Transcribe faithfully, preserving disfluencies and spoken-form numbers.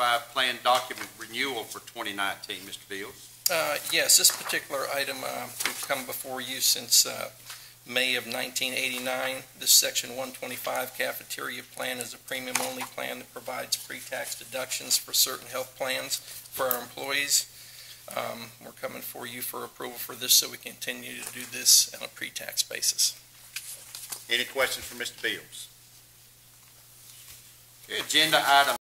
twenty-five plan document renewal for twenty nineteen. Mister Beals. Uh, yes, this particular item, uh, we've come before you since uh, May of nineteen eighty-nine. This Section one twenty-five cafeteria plan is a premium-only plan that provides pre-tax deductions for certain health plans for our employees. Um, we're coming for you for approval for this so we can continue to do this on a pre-tax basis. Any questions for Mister Beals? Okay, agenda item